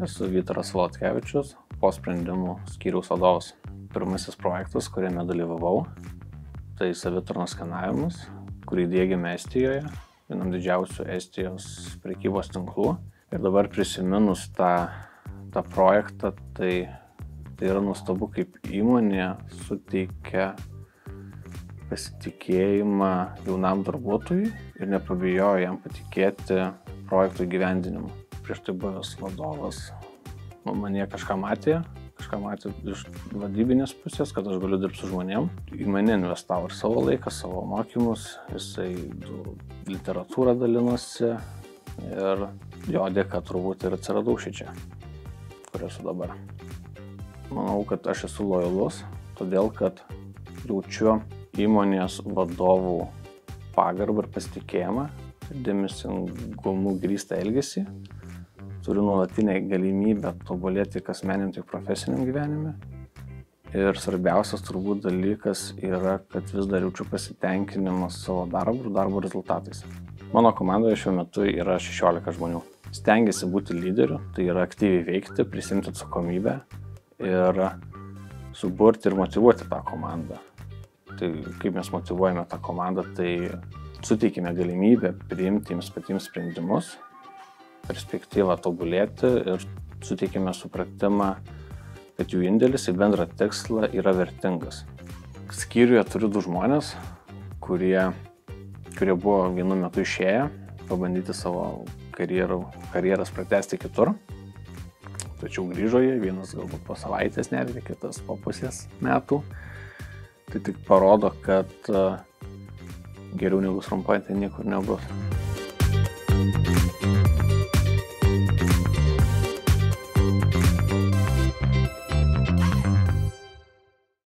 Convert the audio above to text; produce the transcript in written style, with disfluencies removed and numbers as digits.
Esu Vytaras Volodkevičius, po sprendimų skyriaus vadovas. Pirmasis projektas, kuriame dalyvavau, tai savitarnos skanavimas, kurį diegiame Estijoje, vienam didžiausių Estijos prekybos tinklų. Ir dabar prisiminus tą projektą, tai yra nuostabu, kaip įmonė suteikia pasitikėjimą jaunam darbuotojui ir nepabijojo jam patikėti projektų įgyvendinimu. Prieš tai buvęs vadovas manyje kažką matė iš vadybinės pusės, kad aš galiu dirbti su žmonėm. Į mane investavo ir savo laiką, savo mokymus, jisai literatūrą dalinosi ir jo dėka turbūt ir atsiradau šičia, kur esu dabar. Manau, kad aš esu lojalus, todėl kad jaučiu įmonės vadovų pagarbą ir pasitikėjimą, dėmesingumu grįstą elgesį. Turiu nuolatinę galimybę tobulėti tiek asmeniniam, tiek profesiniam gyvenime. Ir svarbiausias turbūt dalykas yra, kad vis dar jaučiu pasitenkinimą savo darbu ir darbo rezultatais. Mano komandoje šiuo metu yra 16 žmonių. Stengiasi būti lyderiu, tai yra aktyviai veikti, prisimti atsakomybę ir suburti ir motyvuoti tą komandą. Tai kaip mes motyvuojame tą komandą, tai suteikime galimybę priimti jiems patiems sprendimus, perspektyvą tobulėti ir suteikime supratimą, kad jų indėlis į bendrą tikslą yra vertingas. Skyriuje turiu 2 žmonės, kurie buvo vienu metu išėję, pabandyti savo karjeras pratęsti kitur. Tačiau grįžo jie, vienas galbūt po savaitės netgi, kitas po pusės metų. Tai tik parodo, kad geriau negu trumpai tai niekur nebus.